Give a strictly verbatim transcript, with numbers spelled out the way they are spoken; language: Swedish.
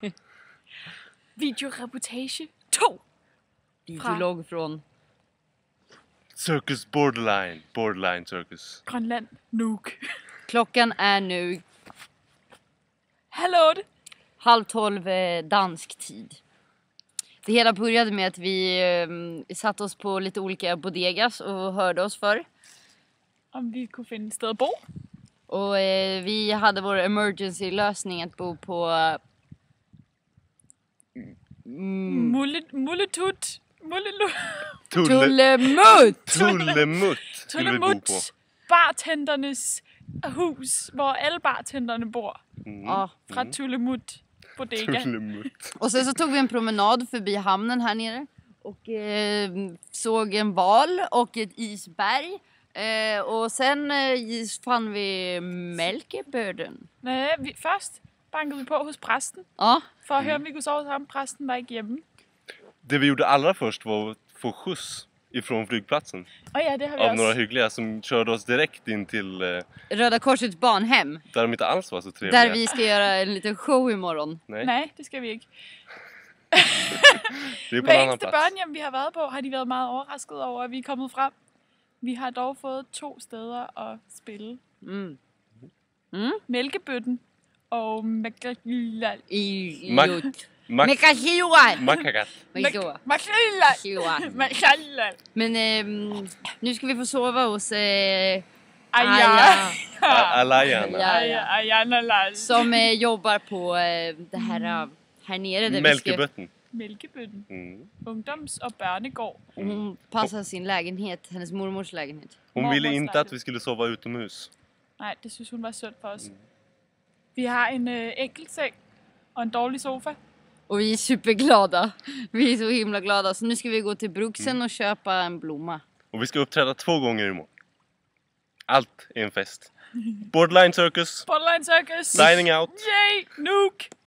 Videoreportage två. Videolog från Circus Borderline. Borderline Circus. Grönland. Nuuk. Klockan är nu Hallå. halv tolv eh, dansk tid. Det hela började med att vi eh, satt oss på lite olika bodegas och hörde oss för. Om vi kunde finna ett ställe att bo. Och eh, vi hade vår emergency-lösning att bo på Mm. Mulle, mulletut. Mullelu. Tulle, Tullemutt! Tullemutt skulle vi bo på. Tullemutt. Bartendernes hus, hvor alle bartenderne bor. Mm. Ja. Fra Tullemutt bodega. Tullemutt. Och sen så tog vi en promenad förbi hamnen här nere. Och eh, såg en val och ett isberg. Eh, och sen eh, fann vi Mälkeböden. Nej, vi, først bankede vi på hos præsten. Ja. For at høre, om vi kunne sove sammen. Præsten var ikke hjemme. Det vi gjorde allra först var att få skjuts ifrån flygplatsen. Og ja, det har vi Av også. några hyggliga som körde oss direkt in till eh, Röda Korsets barnhem. där de inte alls var så trevliga. Där vi ska göra en liten show imorgon. Nej, Nej, det skal vi ikke. det är på Hver en annan eneste plats. børnehjem, vi har været på, har de været meget overrasket over, at vi er kommet frem. Vi har dog fået to steder at spille. Mm. Mm? Mælkebøtten og Makrilla. I Mac- Jut. Mac- Mekashua! Makakat. Mekashua. Makrilla! Shua. Makrilla! Men ehm, nu ska vi få sova hos eh, Aja! Aja. A- Alayan. Ja. Aja, Ajana Lars. Som eh, jobbar på eh, det här eh, här nere där vi ska. Mälkebötten. Mælkebøtten. Mm. Ungdoms- og børnegård. Hon passar sin lägenhet, hennes mormors lägenhet. Hon ville Mormors inte att vi skulle sova utomhus. Nej, det synes hun var synd for os. Vi har en øh, enkelt seng og en dårlig sofa. Och vi är superglada. Vi är så himla glada. Så nu ska vi gå till Bruksen och köpa en blomma. Och vi ska uppträda två gånger imorgon. Allt är en fest. Borderline Circus. Borderline Circus. Signing out. Yay! Nuuk!